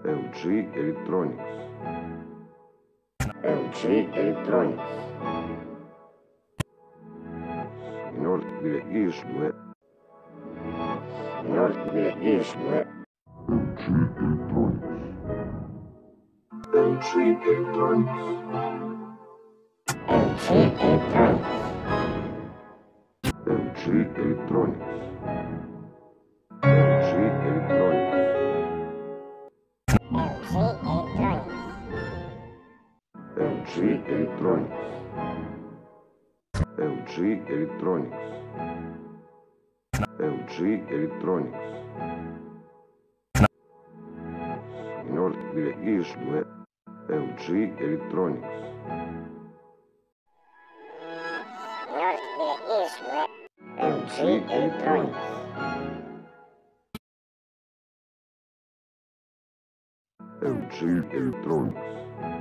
LG Electronics. LG Electronics. Nordbile Isle. Nordbile Isle. LG Electronics. LG Electronics. LG Electronics. LG Electronics. LG Electronics. LG Electronics. LG Electronics. Nordbile Isle. LG Electronics. Nordbile Isle. LG Electronics. LG Electronics.